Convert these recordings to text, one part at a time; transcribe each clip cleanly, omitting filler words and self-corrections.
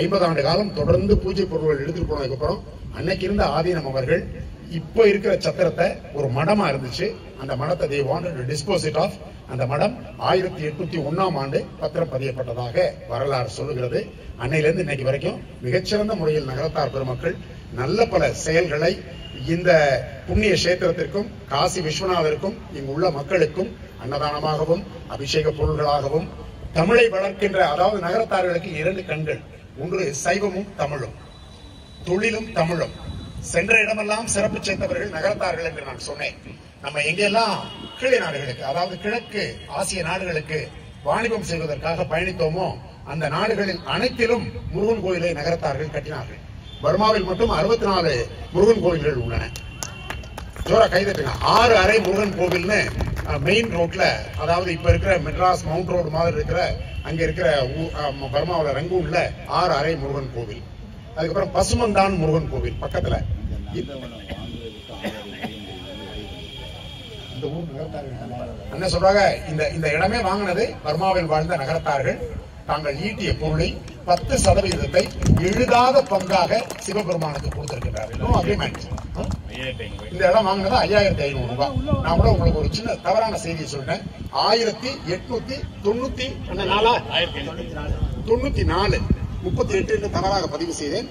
50 ஆண்டு காலம் தொடர்ந்து பூஜை பொருட்கள் எடுத்துட்டு போனதுக்கு அப்புறம் அன்னைக்கு இருந்த ஆதீனம் அவர்கள் இப்ப இருக்கிற சத்திரத்தை ஒரு மடமா இருந்துச்சு, அந்த மடத்தை they wanted to dispose it off. அந்த மடம் 1801ஆம் ஆண்டு பத்திரம் பதியப்பட்டதாக வரலாறு சொல்லுகிறது. அன்னையிலிருந்து இன்னைக்கு வரைக்கும் மிகச்சிறந்த முறையில் நகரத்தார் பெருமக்கள் நல்ல பல செயல்களை இந்த புண்ணிய கஷேத்திரத்திற்கும் காசி விஸ்வநாதருக்கும் இங்குள்ள மக்களுக்கும் அன்னதானமாகவும் அபிஷேக பொருள்களாகவும் தமிழை வளர்க்கின்ற, அதாவது நகரத்தார்களுக்கு 2 கண்கள், ஒன்று சைவமும் தமிழும், தொழிலும் தமிழும். சென்ற இடமெல்லாம் சிறப்பு சேர்ந்தவர்கள் நகரத்தார்கள் என்று நான் சொன்னேன். நம்ம எங்கெல்லாம் கீழே நாடுகளுக்கு, அதாவது கிழக்கு ஆசிய நாடுகளுக்கு வாணிபம் செய்வதற்காக பயணித்தோமோ அந்த நாடுகளில் அனைத்திலும் முருகன் கோயிலை நகரத்தார்கள் கட்டினார்கள். பர்மாவில் மட்டும் 64 முருகன் கோயில்கள் உள்ளன. ஜோரா கைதட்டுங்க. 6 அறை முருகன் கோவில்னு மெயின் ரோட்ல, அதாவது இப்ப இருக்கிற மெட்ராஸ் மவுண்ட் ரோடு மாதிரி இருக்கிற அங்க இருக்கிற பர்மாவில் ரங்கூன்ல 6 அறை முருகன் கோவில். அதுக்கப்புறம் பசுமந்தான் முருகன் கோவில் பக்கத்துல. என்ன சொல்றாங்க, இந்த இடமே வாங்கினது பர்மாவில் வாழ்ந்த நகரத்தார்கள் தாங்கள் ஈட்டிய பொருளை 10% எழுதாத பங்காக சிவபெருமானுக்கு கொடுத்திருக்கிறார்கள். இந்த இடம் வாங்கினது 5500 ரூபாய். நான் கூட உங்களுக்கு ஒரு சின்ன தவறான செய்தியை சொல்றேன். 1894 38 தவறாக பதிவு செய்தேன்.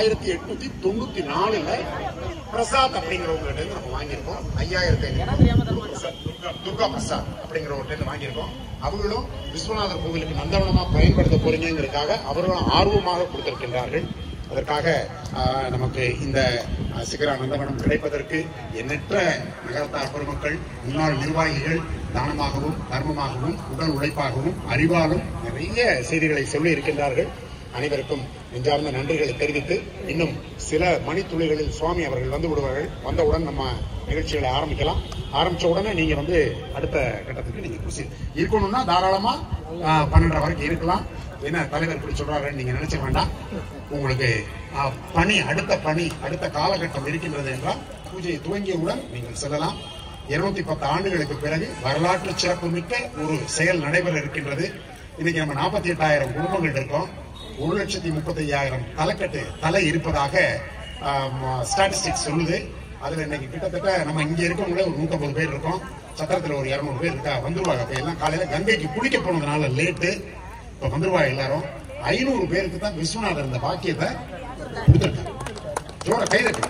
1894 பிரசாத் அப்படிங்கிறவங்க நம்ம வாங்கியிருக்கோம். 5500 துர்கா பிரசாத் அப்படிங்கிறவங்க வாங்கியிருக்கோம். அவர்களும் விஸ்வநாதர் கோவிலுக்கு நந்தவனமா பயன்படுத்த போறீங்கிறதுக்காக அவர்களும் ஆர்வமாக கொடுத்திருக்கின்றார்கள். அதற்காக நமக்கு இந்த சிகரா நந்தவனம் கிடைப்பதற்கு எண்ணற்ற நகரத்தார் பெருமக்கள், முன்னாள் நிர்வாகிகள் தானமாகவும் தர்மமாகவும் உடல் உழைப்பாகவும் அறிவாலும் நிறைய செய்திகளை சொல்லி இருக்கின்றார்கள். அனைவருக்கும் நெஞ்சார்ந்த நன்றிகளை தெரிவித்து, இன்னும் சில மணித்துளிகளில் சுவாமி அவர்கள் வந்து விடுவார்கள். வந்தவுடன் நம்ம நிகழ்ச்சிகளை ஆரம்பிக்கலாம். ஆரம்பிச்ச உடனே நீங்க அடுத்த கட்டத்துக்கு நீங்க இருக்கணும்னா தாராளமா 12:30 வரைக்கும் இருக்கலாம். என்ன தலைவர் இப்படி சொல்றாருன்னு நீங்க நினைச்ச வேண்டாம். உங்களுக்கு அடுத்த காலகட்டம் இருக்கின்றது என்றால் பூஜையை துவங்கியவுடன் நீங்கள் செல்லலாம். 210 ஆண்டுகளுக்கு பிறகு வரலாற்று சிறப்பு மிக்க ஒரு செயல் நடைபெற இருக்கின்றது. இன்னைக்கு நம்ம 48,000 குடும்பங்கள் இருக்கோம். 1,35,000 தலை இருப்பதாக ஸ்டாட்டிஸ்டிக்ஸ் சொல்லுது. அதுல இன்னைக்கு கிட்டத்தட்ட நம்ம இங்க இருக்கவங்களே ஒரு 150 பேர் இருக்கோம். சத்திரத்துல ஒரு 200 பேர் இருக்கா, வந்துருவாங்க. அப்ப எல்லாம் காலையில கங்கைக்கு குளிக்க போனதுனால லேட்டு, இப்ப வந்துருவாங்க எல்லாரும். 500 பேருக்கு தான் விஸ்வநாதர் இந்த பாக்கியத்தை கொடுத்திருக்காங்க. ஜோட கைதட்டு.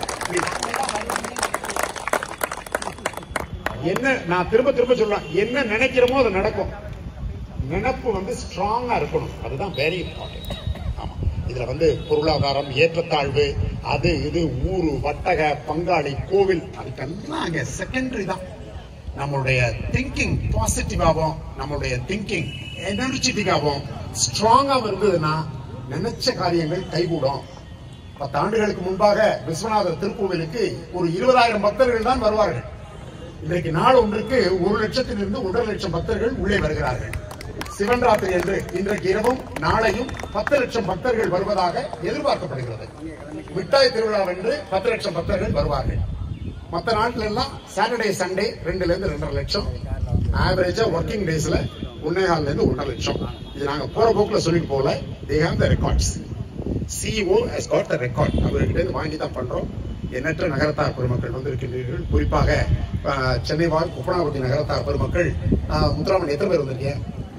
என்ன நான் திரும்ப சொல்றேன், என்ன நினைக்கிறோமோ அது நடக்கும். நினைப்பு ஸ்ட்ராங்கா இருக்கணும். அதுதான் வெரி இம்பார்ட்டன்ட். ஆமா, இதுல பொருளாதாரம், ஏற்றத்தாழ்வு, அது இது, ஊரு, வட்டக, பங்காளி, கோவில், அதுக்கெல்லாம் அங்க செகண்டரி தான். நம்மளுடைய திங்கிங் பாசிட்டிவாகவும், நம்மளுடைய திங்கிங் எனர்ஜெட்டிக்காகவும் ஸ்ட்ராங்காகவும் இருந்ததுன்னா நினைச்ச காரியங்கள் கைகூடும். 10 ஆண்டுகளுக்கு முன்பாக விஸ்வநாதர் திருக்கோவிலுக்கு ஒரு 20,000 பக்தர்கள் தான் வருவார்கள். இன்றைக்கு நாள் ஒன்றுக்கு 1,00,000 1,50,000 பக்தர்கள் உள்ளே வருகிறார்கள். சிவன் ராத்திரி என்று இன்றைக்கு இரவும் நாளையும் 10,00,000 பக்தர்கள் வருவதாக எதிர்பார்க்கப்படுகிறது. மிட்டாய் திருவிழா என்று 10,00,000 பக்தர்கள் வருவார்கள். மற்ற நாட்டில எல்லாம் சாட்டர்டே சண்டே 2,000 2,50,000 லட்சம், ஆவரேஜா ஒர்க்கிங் டேஸ்ல 1,400 1,00,000. இது நாங்க போற போக்குல சொல்லிட்டு போல. they have the records. CEO has got the record. அவர்கிட்ட இருந்து வாங்கி தான் பண்றோம். எண்ணற்ற நகரத்தார் பெருமக்கள் வந்திருக்கின்றீர்கள். குறிப்பாக சென்னை வாழ் குப்பனாவட்டி நகரத்தார் பெருமக்கள். முத்துராமன் எத்தனை பேர் வந்திருக்கீங்க?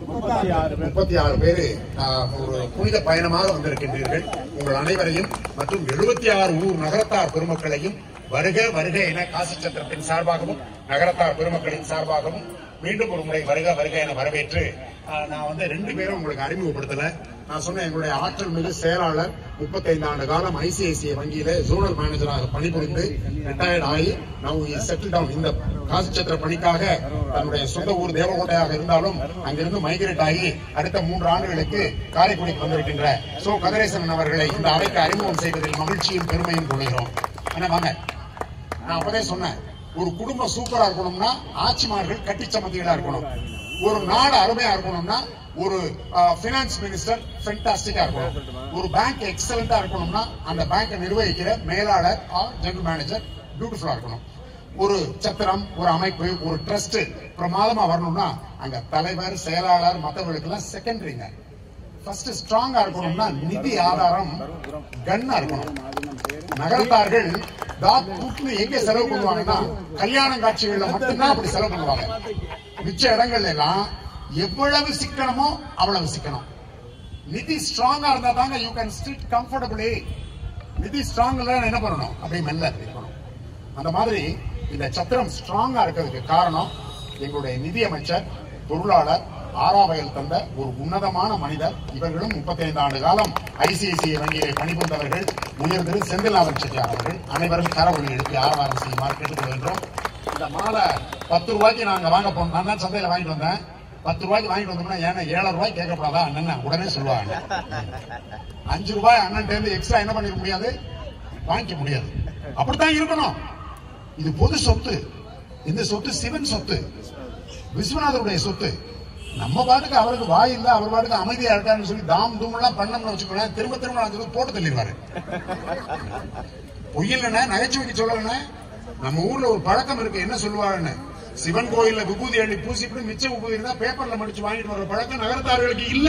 36 பேரு ஒரு புனித பயணமாக வந்திருக்கின்றீர்கள். உங்கள் அனைவரையும் மற்றும் 76 ஊர் நகரத்தார் பெருமக்களையும் வருக வருக என காசி சத்திரத்தின் சார்பாகவும் நகரத்தார் பெருமக்களின் சார்பாகவும் மீண்டும் ஒரு முறை வருக வருக என வரவேற்று, நான் 2 பேரும் உங்களுக்கு அறிமுகப்படுத்தல. நான் சொன்ன எங்களுடைய ஆற்றல் மிகு செயலாளர் 35 ஆண்டு காலம் ஐசிஐசிஐ வங்கியில ஜோனல் மேனேஜராக பணிபுரிந்து ரிட்டையர்ட் ஆகி நவ் செட்டில் டவுன். இந்த காசி சத்திர பணிக்காக தன்னுடைய சொந்த ஊர் தேவகோட்டையாக இருந்தாலும் அங்கிருந்து மைக்ரேட் ஆகி அடுத்த 3 ஆண்டுகளுக்கு காரைக்குடிக்கு வந்திருக்கின்ற சோ கதிரேசன் அவர்களை இந்த அவைக்கு அறிமுகம் செய்வதில் மகிழ்ச்சியும் பெருமையும் கொள்கிறோம். என்ன வாங்க, நான் அப்பதே சொன்னேன், ஒரு குடும்பம் சூப்பரா இருக்கணும்னா ஆட்சிமார்கள் கட்டி சமந்திகளா இருக்கணும். ஒரு நாடு அருமையா இருக்கணும்னா ஒரு பினான்ஸ் மினிஸ்டர் ஃபென்டாஸ்டிக்கா இருக்கணும். ஒரு பேங்க் எக்ஸலண்டா இருக்கணும்னா அந்த பேங்கை நிர்வகிக்கிற மேலாளர் ஜெனரல் மேனேஜர் பியூட்டிஃபுல்லா இருக்கணும். ஒரு சத்திரம், ஒரு அமைப்பு, ஒரு ட்ரஸ்ட் பிரமாதமா வரணும்னா அங்க தலைவர், செயலாளர், மற்றவர்களுக்கு எல்லாம் செகண்டரிங்க. ஃபர்ஸ்ட் ஸ்ட்ராங்கா இருக்கணும்னா நிதி ஆதாரம் கன்னா இருக்கணும். நகரத்தார்கள் தூக்கு எங்க செலவு பண்ணுவாங்கன்னா கல்யாண காட்சிகள்ல மட்டும்தான் அப்படி செலவு பண்ணுவாங்க. மிச்ச இடங்கள்ல எல்லாம் எவ்வளவு சிக்கனமோ அவ்வளவு சிக்கனம். நிதி ஸ்ட்ராங்கா இருந்தா தாங்க யூ கேன் சிட் கம்ஃபர்டபிளி. நிதி ஸ்ட்ராங் இல்ல என்ன பண்ணணும், அப்படியே மெல்ல இருக்கணும். அந்த மாதிரி இந்த சத்திரம் ஸ்ட்ராங்கா இருக்கிறதுக்கு காரணம் எங்களுடைய நிதி அமைச்சர், பொருளாளர், ஆறாவயல் தந்த ஒரு உன்னதமான மனிதர். இவர்களும் 35 ஆண்டு காலம் ஐசிஐசிஐ வங்கியை பணிபுரிந்தவர்கள். உயர்திரு செந்தில்நாதன் செட்டியார் அவர்கள் அனைவரும் கரவொலி எழுப்பி ஆரவாரம் செய்யுமாறு கேட்டுக்கொள்கின்றோம். இந்த மாலை 10 ரூபாய்க்கு நாங்க வாங்க போனோம். நான் தான் சந்தையில வாங்கிட்டு வந்தேன். 10 ரூபாய்க்கு வாங்கிட்டு வந்தோம்னா ஏன்னா 7 ரூபாய் கேட்கப்படாதா அண்ணன் உடனே சொல்லுவாங்க. 5 ரூபாய் அண்ணன் எக்ஸ்ட்ரா என்ன பண்ணிட முடியாது, வாங்கிக்க முடியாது. அப்படித்தான் இருக்கணும். இது பொது சொத்து. இந்த சொத்து சிவன் சொத்து, விஸ்வநாதருடைய சொத்து. நம்ம பாட்டுக்கு அவருக்கு வாய் இல்ல, அவர் பாட்டுக்கு அமைதியா இருக்காருன்னு சொல்லி தாம் தூம் எல்லாம் பண்ணோம்னு வச்சுக்கோங்க, திரும்ப திரும்ப போட்டு தள்ளிடுவாரு. பொய்யில்ல நகைச்சுவைக்கு சொல்லலன்னு நம்ம ஊர்ல ஒரு பழக்கம் இருக்கு. என்ன சொல்லுவாருன்னு, சிவன் கோயில்ல விபூதி அள்ளி பூசிட்டு மிச்ச விபூதி இருந்தா பேப்பர்ல மடிச்சு வாங்கிட்டு வர பழக்கம் நகரத்தார்களுக்கு இல்ல.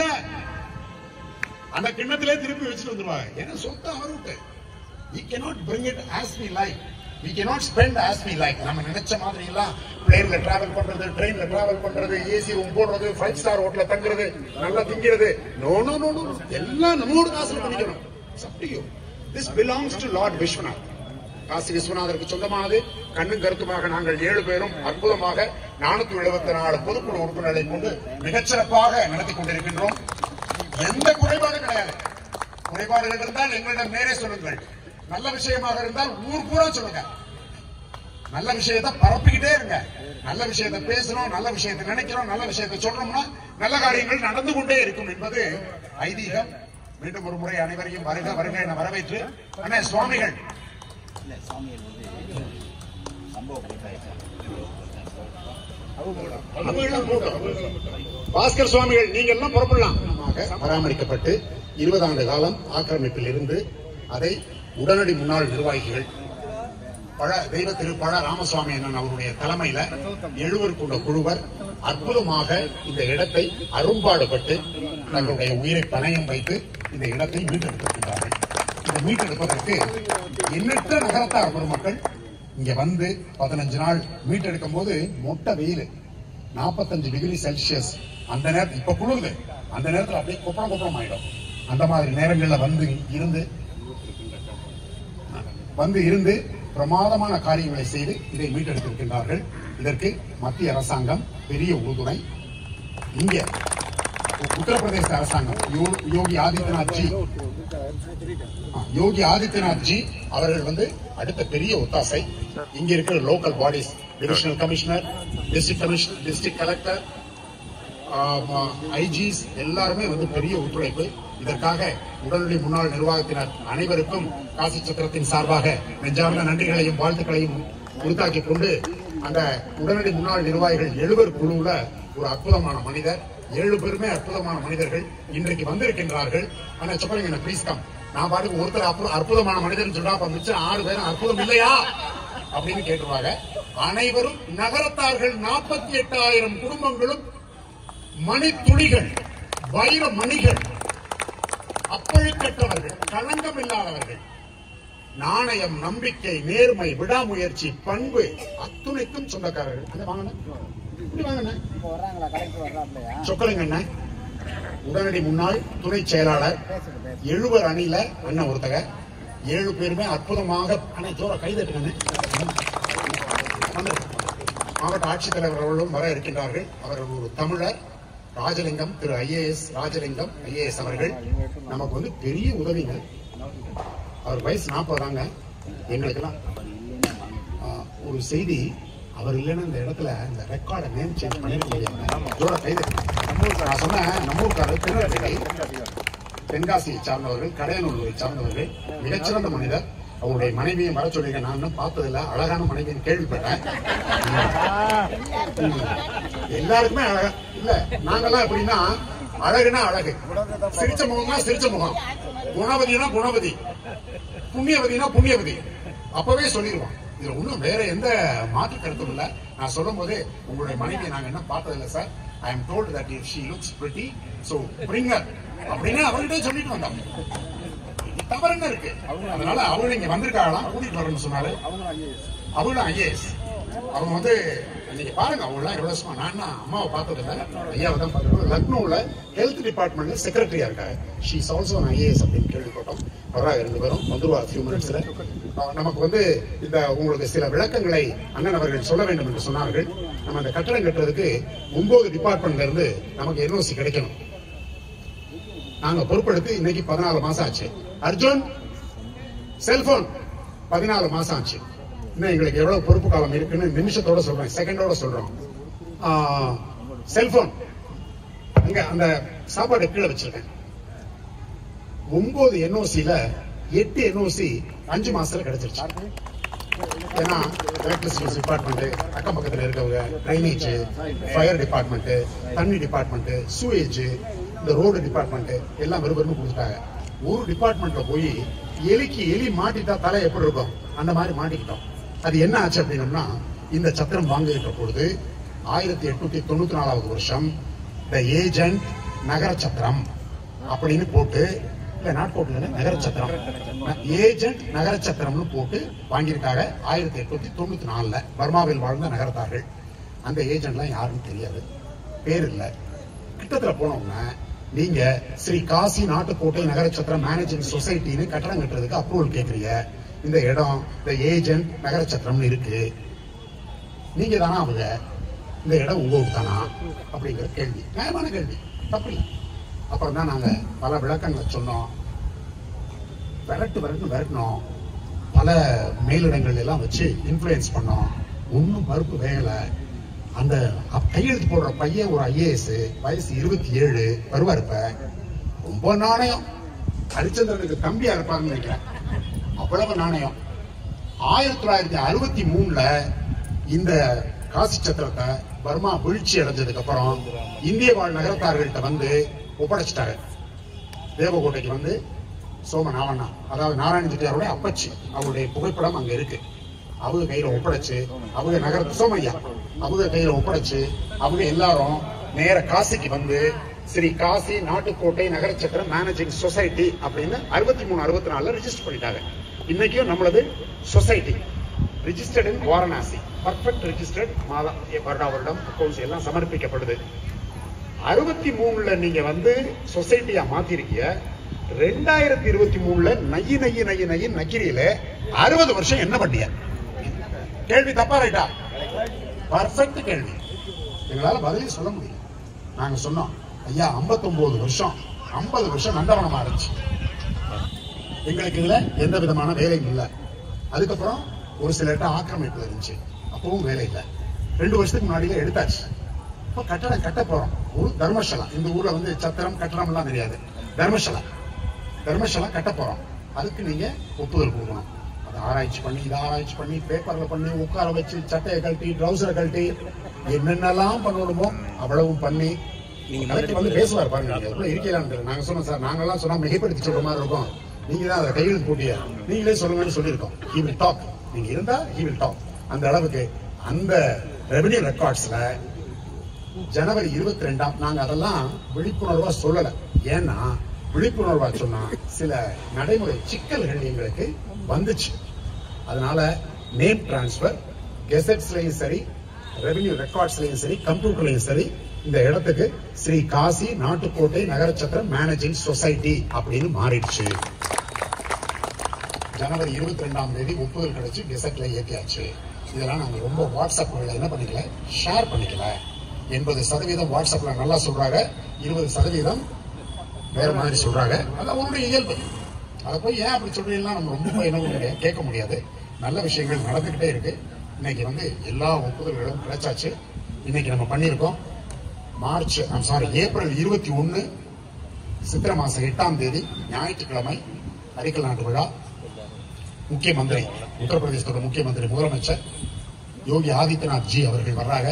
அந்த கிண்ணத்திலே திருப்பி வச்சுட்டு வந்துருவாங்க. ஏன்னா சொத்து அவருக்கு. We cannot bring it as we like. We cannot spend as we like. நம்ம நினைச்ச மாதிரி எல்லாம் பிளேன்ல டிராவல் பண்றது, ட்ரெயின்ல டிராவல் பண்றது, ஏசி ரூம் போடுறது, 5 ஸ்டார் ஹோட்டல்ல தங்குறது, நல்லா திங்கிறது, நோ நோ நோ நோ, எல்லாம் நம்மோட காசுல பண்ணிக்கணும். சப்டியோ this belongs to Lord Vishwanath. Kashi விஸ்வநாதருக்கு சொந்தமானது. கண்ணும் கருத்துமாக நாங்கள் 7 பேரும் அற்புதமாக 474 பொதுக்குழு உறுப்பினர்களை கொண்டு மிகச்சிறப்பாக நடத்தி கொண்டிருக்கின்றோம். எந்த குறைபாடு கிடையாது. குறைபாடுகள் இருந்தால் எங்களிடம் நேரே சொல்லுங்கள். நல்ல விஷயமாக இருந்தால் ஊர் பூரா சொல்லுங்க. நல்ல விஷயத்தை பரப்பிக்கிட்டே இருங்க. நல்ல விஷயத்தை பேசுறோம், நல்ல விஷயத்தை நினைக்கிறோம், நல்ல விஷயத்தை சொல்றோம்னா நல்ல காரியங்கள் நடந்து கொண்டே இருக்கும் என்பது ஐதீகம். மீண்டும் ஒரு முறை அனைவரையும் வருக வருக என வரவேற்று அண்ணே சுவாமிகள் பாஸ்கர் சுவாமிகள் நீங்க எல்லாம் புறப்படலாம். பராமரிக்கப்பட்டு 20 ஆண்டு காலம் ஆக்கிரமிப்பில் இருந்து அதை உடனடி முன்னாள் நிர்வாகிகள் தெய்வ திரு பழ ராமசுவாமி அண்ணன் அவருடைய தலைமையில 7 கொண்ட குழுவர் அற்புதமாக இந்த இடத்தை அரும்பாடுபட்டு தங்களுடைய உயிரை பணயம் வைத்து இந்த இடத்தை மீட்டெடுத்திருக்கிறார்கள். இந்த மீட்டெடுப்பதற்கு எண்ணற்ற நகரத்தார் பெருமக்கள் இங்க வந்து 15 நாள் மீட்டெடுக்கும் போது மொட்டை வெயில் 45 டிகிரி செல்சியஸ். அந்த நேரத்தில் இப்ப குளிர்ந்து அந்த நேரத்தில் அப்படியே கொப்பளம் ஆயிடும். அந்த மாதிரி நேரங்கள்ல வந்து இருந்து பிரமாதமான காரியங்களை செய்து இதை மீட்டெடுத்திருக்கின்றார்கள். இதற்கு மத்திய அரசாங்கம் பெரிய உறுதுணை. இங்க உத்தரப்பிரதேச அரசாங்கம் யோகி ஆதித்யநாத் ஜி அவர்கள் வந்து அடுத்த பெரிய ஒத்தாசை. இங்க இருக்கிற local bodies, divisional commissioner, district collector, IGs எல்லாருமே வந்து பெரிய ஒத்துழைப்பு. இதற்காக உடனடி முன்னாள் நிர்வாகத்தினர் அனைவருக்கும் காசி சத்திரத்தின் சார்பாக நெஞ்சார்ந்த நன்றிகளையும் வாழ்த்துக்களையும் உறுத்தாக்கிக் கொண்டு அந்த உடனடி முன்னாள் நிர்வாகிகள் 7 குழுவுல ஒரு அற்புதமான மனிதர், 7 பேருமே அற்புதமான மனிதர்கள் இன்றைக்கு வந்திருக்கின்றார்கள். ஆனா சொல்லுங்க ப்ளீஸ் கம். நான் பாட்டுக்கு ஒருத்தர் அற்புதமான மனிதர் சொல்றா, அப்ப மிச்சம் 6 பேரும் அற்புதம் இல்லையா அப்படின்னு கேட்டுருவாங்க. அனைவரும் நகரத்தார்கள் 48,000 குடும்பங்களும் மணித்துளிகள், வைர மணிகள், அப்பழுக்கற்றவர்கள், களங்கம் இல்லாதவர்கள். நாணயம், நம்பிக்கை, நேர்மை, விடாமுயற்சி, பண்பு அத்துணைக்கும் சொந்தக்காரர்கள். சொக்கலிங்க உடனடி முன்னாள் துணை செயலாளர், 7 அணியில அண்ணன் ஒருத்தக, 7 பேருமே அற்புதமாக கைதட்டுங்க. மாவட்ட ஆட்சித்தலைவர் அவர்களும் வர இருக்கின்றார்கள். அவர்கள் ஒரு தமிழர், ராஜலிங்கம், திரு IAS ராஜலிங்கம் IAS அவர்கள் நமக்கு வந்து பெரிய உதவிங்க. அவர் வயசு 40 தாங்க. எங்களுக்கெல்லாம் ஒரு செய்தி, அவர் இல்லைன்னா இந்த இடத்துல இந்த ரெக்கார்டை நேம் சேஞ்ச் பண்ணிருக்க முடியாது. நான் சொன்னேன், நம்ம ஊருக்காரர் தென்காசியை சார்ந்தவர்கள், கடையனூரை சார்ந்தவர்கள், மிகச்சிறந்த மனிதர். அவருடைய மனைவியை வர சொல்லிருக்க. நான் இன்னும் பார்த்ததில்ல, அழகான மனைவின்னு கேள்விப்பட்டேன். எல்லாருக்குமே அழகா இல்ல. நாங்கெல்லாம் எப்படின்னா அழகுனா அழகு, சிரிச்ச முகம்னா சிரிச்ச முகம், குணவதினா குணவதி, புண்ணியவதினா புண்ணியவதி, அப்பவே சொல்லிடுவோம். இதுல ஒண்ணும் வேற எந்த மாற்று கருத்தும் இல்ல. நான் சொல்லும் போதே உங்களுடைய மனைவியை நாங்க என்ன பார்த்ததில்லை sir, I am told that if she looks pretty, so bring her. அப்படின்னு அவர்கிட்ட சொல்லிட்டு வந்தோம். தவறு என்ன இருக்கு? அதனால அவங்க இங்க வந்திருக்காங்களாம், கூட்டிட்டு வரணும்னு சொன்னாரு. அவங்களும் IAS. அவங்க வந்து நீங்க பாருங்க, அவங்க எவ்வளவு சும்மா. நான் அம்மாவை பார்த்ததில்ல, ஐயாவை தான் பார்த்துருக்கோம். லக்னோல ஹெல்த் டிபார்ட்மெண்ட்ல செக்ரட்டரியா இருக்காங்க. ஷீ இஸ் ஆல்சோ IAS அப்படின்னு கேள்விப்பட்டோம். வர்றாங்க 2 பேரும், வந்துருவா ஃபியூ மினிட்ஸ்ல. நமக்கு வந்து இந்த உங்களுக்கு சில விளக்கங்களை அண்ணன் அவர்கள் சொல்ல வேண்டும் என்று சொன்னார்கள். நம்ம அந்த கட்டடம் கட்டுறதுக்கு 9 டிபார்ட்மெண்ட்ல இருந்து நமக்கு NOC கிடைக்கணும். நாங்க பொறுப்பெடுத்து இன்னைக்கு 14 மாசம் ஆச்சு. அர்ஜுன் செல்போன் 14 மாசம் ஆச்சு. இன்னும் எங்களுக்கு எவ்வளவு பொறுப்பு காலம் இருக்குன்னு நிமிஷத்தோட சொல்றேன், செகண்டோட சொல்றோம். செல்போன் இங்க அந்த சாப்பாடு கீழே வச்சிருக்கேன். 9 NOCல 8 NOC 5 மாசத்துல கிடைச்சிருச்சு. ஏன்னா எலக்ட்ரிசிட்டி டிபார்ட்மெண்ட், அக்கம் பக்கத்தில் இருக்கவங்க, ட்ரைனேஜ், ஃபயர் டிபார்ட்மெண்ட், தண்ணி டிபார்ட்மெண்ட், சூவேஜ், இந்த ரோடு டிபார்ட்மெண்ட் எல்லாம் வெறும் கொடுத்துட்டாங்க. ஒரு டிபார்ட்மெண்ட்ல போய் எலிக்கு எலி மாட்டிட்டா தலை எப்படி இருக்கும் அந்த மாதிரி மாட்டிக்கிட்டோம். அது என்ன ஆச்சு அப்படின்னா, இந்த சத்திரம் வாங்குகின்ற பொழுது 1894 வருஷம் த ஏஜென்ட் நகர சத்திரம் அப்படின்னு போட்டு, இல்ல நாட்கோட்டில் நகர சத்திரம், ஏஜென்ட் நகர சத்திரம்னு போட்டு வாங்கியிருக்காங்க 1894. பர்மாவில் வாழ்ந்த நகரத்தார்கள். அந்த ஏஜென்ட்லாம் யாருன்னு தெரியாது, பேர் இல்ல. கிட்டத்துல போனோம்னா நீங்க ஸ்ரீ காசி நாட்டுக்கோட்டை நகர சத்திரம் மேனேஜிங் சொசைட்டின்னு கட்டடம் கட்டுறதுக்கு அப்ரூவல் கேட்கறீங்க. இந்த இடம் இந்த ஏஜென்ட் நகர சத்திரம்னு இருக்கு. நீங்க தானா அவங்க? இந்த இடம் உங்களுக்கு தானா அப்படிங்கிற கேள்வி, நியாயமான கேள்வி, தப்பில்லை. அப்புறம் தான் நாங்க பல விளக்கங்களை சொன்னோம். விரட்டணும், பல மேலிடங்கள் எல்லாம் வச்சு இன்ஃபுளுயன்ஸ் பண்ணோம். ஒன்னும் மறுப்பு வேகல. அந்த கையெழுத்து போடுற பையன் ஒரு IAS, வயசு 27, வருவார். இப்ப ரொம்ப நாணயம். ஹரிச்சந்திரனுக்கு தம்பியா இருப்பான்னு நினைக்கிறேன். அவ்வளவு நாணயம். 1963ல இந்த காசி சத்திரத்தை பர்மா வீழ்ச்சி அடைஞ்சதுக்கு அப்புறம் இந்திய வாழ் நகரத்தார்கள்ட்ட வந்து ஒப்படைச்சிட்டாங்க. தேவகோட்டைக்கு வந்து சோமநாவண்ணா, அதாவது நாராயண செட்டியாருடைய அப்பச்சி, அவருடைய புகைப்படம் அங்க இருக்கு. அவங்க கையில ஒப்படைச்சு, அவங்க நகர சோமையா அவங்க கையில ஒப்படைச்சு, அவங்க எல்லாரும் நேர காசிக்கு வந்து ஸ்ரீ காசி நாட்டுக்கோட்டை நகர சத்திரம் மேனேஜிங் சொசைட்டி அப்படின்னு 63-64 ரெஜிஸ்டர் பண்ணிட்டாங்க. இன்னைக்கும் நம்மளது society registered in Varanasi, perfect registered, வருடம் அக்கௌண்ட்ஸ் எல்லாம் சமர்ப்பிக்கப்படுது. 63ல நீங்க வந்து சொசைட்டியா மாத்திருக்கீங்க. 2023ல நைய நக்கிரியில 60 வருஷம் என்ன பண்ணிய? கேள்வி தப்பா ரைட்டா? பர்ஃபெக்ட் கேள்வி. எங்களால பதிலே சொல்ல முடியும். நாங்க சொன்னோம், ஐயா 59 வருஷம் 50 வருஷம் நந்தவனமா இருந்துச்சு. எங்களுக்கு இதுல எந்த விதமான வேலையும் இல்லை. அதுக்கப்புறம் ஒரு சில ஆக்கிரமிப்பு இருந்துச்சு, அப்பவும் வேலை இல்லை. 2 வருஷத்துக்கு முன்னாடியே எடுத்தாச்சு. இப்ப கட்டடம் கட்ட போறோம். ஒரு தர்மசாலா, இந்த ஊர்ல வந்து சத்திரம் கட்டடம் எல்லாம் தெரியாது, தர்மசாலா கட்ட போறோம். அதுக்கு நீங்க ஒப்புதல் கொடுக்கணும். அதை ஆராய்ச்சி பண்ணி, இதை ஆராய்ச்சி பண்ணி, பேப்பர்ல பண்ணி, உட்கார வச்சு, சட்டையை கழட்டி, ட்ரௌசரை கழட்டி, என்னென்னலாம் பண்ணணுமோ அவ்வளவும் பண்ணி நீங்க வந்து பேசுவார் பாருங்க. இருக்கலான்னு நாங்க சொன்னோம் சார், நாங்கெல்லாம் சொன்னா மிகைப்படுத்தி சொல்ற மாதிரி இருக்கும். நீங்க தான் அதை கையெழுத்து போட்டிய நீங்களே சொல்லுங்கன்னு சொல்லியிருக்கோம். He will talk. நீங்க இருந்தா ஹி வில் டாக். அந்த அளவுக்கு அந்த ரெவென்யூ ரெக்கார்ட்ஸ்ல ஜனவரி 22 நாங்க அதெல்லாம் விழிப்புணர்வா சொல்லல. ஏன்னா விழிப்புணர்வா சொன்னா சில நடைமுறை சிக்கல்கள் எங்களுக்கு வந்துச்சு. அதனால நேம் டிரான்ஸ்பர், கெசட்ஸ்லயும் சரி, ரெவென்யூ ரெக்கார்ட்ஸ்லயும் சரி, கம்ப்யூட்டர்லயும் சரி, இந்த இடத்துக்கு ஸ்ரீ காசி நாட்டுக்கோட்டை நகர சத்திரம் மேனேஜிங் சொசைட்டி அப்படின்னு மாறிடுச்சு. ஜனவரி 22ஆம் தேதி ஒப்புதல் கிடைச்சு கெசட்ல ஏற்றியாச்சு. இதெல்லாம் நாங்க ரொம்ப வாட்ஸ்அப்ல என்ன பண்ணிக்கல, ஷேர் பண்ணிக்கல. 80% வாட்ஸ்அப்ல நல்லா சொல்றாங்க, 20% வேற மாதிரி சொல்றாங்க. அது அவங்களுடைய இயல்பு. அதை போய் ஏன் அப்படி சொல்றீங்கன்னா நம்ம ரொம்ப என்ன கேட்க முடியாது. நல்ல விஷயங்கள் நடந்துகிட்டே இருக்கு. இன்னைக்கு வந்து எல்லா ஒப்புதல்களும் கிடைச்சாச்சு. இன்னைக்கு நம்ம பண்ணியிருக்கோம். ஏப்ரல் 21 சித்திரை மாசம் 8ஆம் தேதி ஞாயிற்றுக்கிழமை அடிக்கல் நாட்டு விழா. முக்கிய மந்திரி, உத்தரப்பிரதேசத்தோட முக்கிய மந்திரி முதலமைச்சர் யோகி ஆதித்யநாத் ஜி அவர்கள் வர்றாங்க.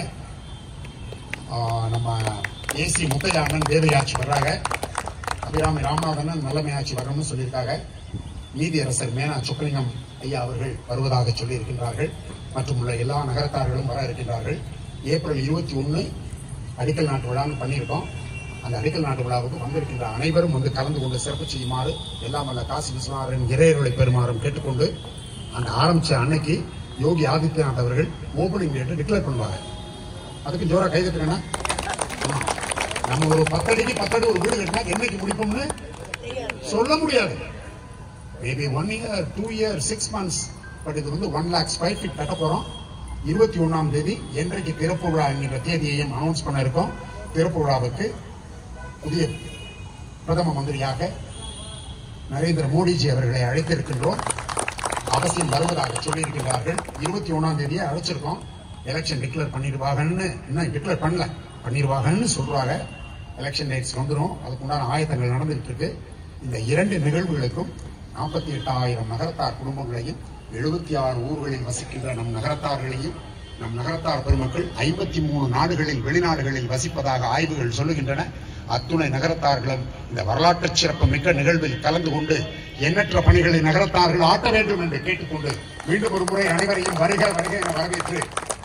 நம்ம ஏசி முத்தையானன் தேவையாட்சி வர்றாங்க. அபிராமி ராமநாதன் நல்லமையாட்சி வரணும்னு சொல்லியிருக்காங்க. நீதியரசர் மேனா சுக்கலிங்கம் ஐயா அவர்கள் வருவதாக சொல்லியிருக்கின்றார்கள். மற்றும் உள்ள எல்லா நகரத்தார்களும் வர இருக்கின்றார்கள். ஏப்ரல் 21 அடிக்கல் நாட்டு விழான்னு பண்ணியிருக்கோம். அந்த அடிக்கல் நாட்டு விழாவுக்கு வந்திருக்கின்ற அனைவரும் வந்து கலந்து கொண்டு சிறப்பு செய்யுமாறு எல்லாம் வல்ல காசி விஸ்வநாதரின் இறையருளை பெறுமாறும் கேட்டுக்கொண்டு, அந்த ஆரம்பிச்ச அன்னைக்கு யோகி ஆதித்யநாத் அவர்கள் ஓபனிங் டேட் டிக்ளேர் பண்ணுவாங்க. அதுக்கு ஜோரா கைதட்டுறேன்னா, நம்ம ஒரு 10 அடிக்கு 10 அடி ஒரு வீடு கட்டினா என்னைக்கு முடிப்போம்னு சொல்ல முடியாது. Maybe 1 year, 2 years, 6 months. But இது வந்து 1 lakh square feet கட்ட போறோம். 21ஆம் தேதி என்றைக்கு திறப்பு விழா என்கிற தேதியையும் அனௌன்ஸ் பண்ண இருக்கோம். திறப்பு விழாவுக்கு புதிய பிரதம மந்திரியாக நரேந்திர மோடிஜி அவர்களை அழைத்திருக்கின்றோம். அவசியம் வருவதாக சொல்லியிருக்கிறார்கள். 21ஆம் தேதியை அழைச்சிருக்கோம். எலெக்ஷன் டிக்ளேர் பண்ணிடுவாங்கன்னு, இன்னும் டிக்ளேர் பண்ணிடுவாங்கன்னு சொல்றாங்க. எலெக்ஷன் டேட்ஸ் வந்துடும். அதுக்குண்டான ஆயத்தங்கள் நடந்துட்டு இருக்கு. இந்த 2 நிகழ்வுகளுக்கும் 48,000 நகரத்தார் குடும்பங்களையும் 76 ஊர்களில் வசிக்கின்ற நம் நகரத்தார்களையும், நம் நகரத்தார் பெருமக்கள் 53 நாடுகளில் வெளிநாடுகளில் வசிப்பதாக ஆய்வுகள் சொல்லுகின்றன. அத்துணை நகரத்தார்களும் இந்த வரலாற்று சிறப்பு மிக்க நிகழ்வில் கலந்து கொண்டு எண்ணற்ற பணிகளை நகரத்தார்கள் ஆட்ட வேண்டும் என்று கேட்டுக்கொண்டு மீண்டும் ஒரு முறை அனைவரையும் வருக வருக என வரவேற்று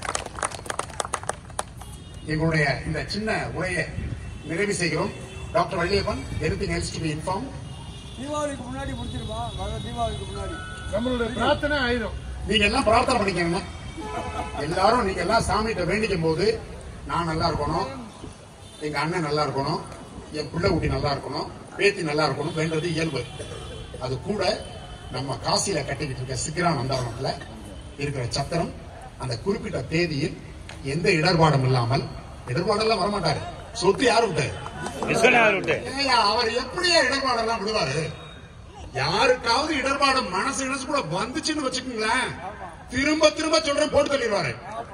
எங்களுடைய இந்த சின்ன உரையை நிறைவு செய்கிறோம். Doctor Valliappan, anything else to be informed? தீபாவளிக்கு முன்னாடி முடிச்சிருப்பா. தீபாவளிக்கு முன்னாடி நம்மளுடைய பிரார்த்தனை ஆயிரும். நீங்க எல்லாம் பிரார்த்தனை பண்ணிக்கங்க. எல்லாரும் நீங்க எல்லாம் சாமிகிட்ட வேண்டிக்கும் போது, நான் நல்லா இருக்கணும், எங்க அண்ணன் நல்லா இருக்கணும், என் பிள்ளை குட்டி நல்லா இருக்கணும், பேத்தி நல்லா இருக்கணும் வேண்டது இயல்பு. அது கூட நம்ம காசியில கட்டிக்கிட்டு இருக்க சிக்கிரா நந்தாவனத்துல இருக்கிற சத்திரம் அந்த குறிப்பிட்ட தேதியில் எந்த இடர்பாடும் இல்லாமல், இடர்பாடெல்லாம் வரமாட்டாரு, சொத்து யாரு விட்டாரு? அவர் எப்படியா இடர்பாடெல்லாம் விடுவாரு? யாருக்காவது இடர்பாடு மனசு கூட வந்துச்சுன்னு வச்சுக்கோங்களேன், திரும்ப திரும்ப சொல்றேன், போட்டு தள்ளிடுவாரு.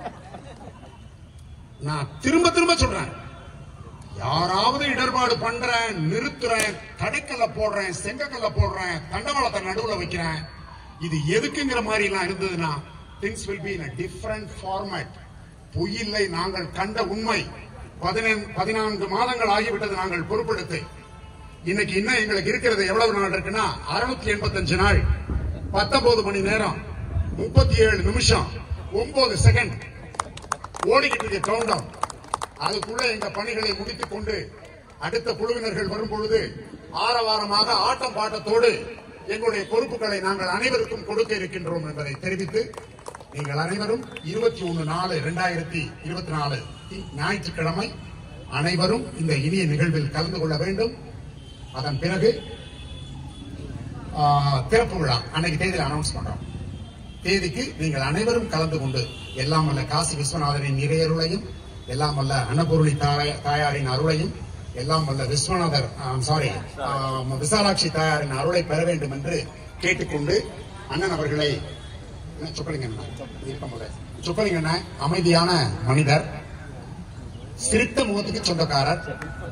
நான் திரும்ப திரும்ப சொல்றேன், யாராவது இடர்பாடு பண்றேன், நிறுத்துறேன், தடைக்கல்ல போடுறேன், செங்கக்கல்ல போடுறேன், தண்டவாளத்தை நடுவுல வைக்கிறேன், இது எதுக்குங்கிற மாதிரி எல்லாம் இருந்ததுன்னா things will be in a different format. பொய்யில்லை, நாங்கள் கண்ட உண்மை. 14 மாதங்கள் ஆகிவிட்டது நாங்கள் பொறுப்பெடுத்து. இன்னைக்கு இன்னும் எங்களுக்கு இருக்கிறது எவ்வளவு நாள் இருக்குன்னா 685 நாள், 19 மணி நேரம், 37 நிமிஷம், 9 செகண்ட் ஓடிக்கிட்டு இருக்க கவுண்டவுன். அதுக்குள்ள எங்க பணிகளை முடித்துக் கொண்டு அடுத்த குழுவினர்கள் வரும்பொழுது ஆரவாரமாக ஆட்டம் பாட்டத்தோடு எங்களுடைய பொறுப்புகளை நாங்கள் அனைவருக்கும் கொடுக்க இருக்கின்றோம் என்பதை தெரிவித்து, நீங்கள் அனைவரும் 21/4/2024 ஞாயிற்றுக்கிழமை அனைவரும் இந்த இனிய நிகழ்வில் கலந்து கொள்ள வேண்டும். அதன் பிறகு திறப்பு விழா அன்னைக்கு தேதியில் அனௌன்ஸ் பண்றோம். தேதிக்கு நீங்கள் அனைவரும் கலந்து கொண்டு எல்லாம் வல்ல காசி விஸ்வநாதரின் இறையருளையும், எல்லாம் வல்ல அன்னபூர்ணி தாயாரின் அருளையும், எல்லாம் வல்ல விசாலாட்சி தாயாரின் அருளை பெற வேண்டும் என்று கேட்டுக்கொண்டு, அண்ணன் அவர்களை சொக்கலிங்க அமைதியான மனிதர், சிரித்த முகத்துக்கு சொந்தக்காரர்,